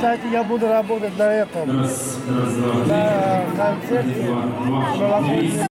Кстати, я буду работать на этом, Раз, два, на концерте.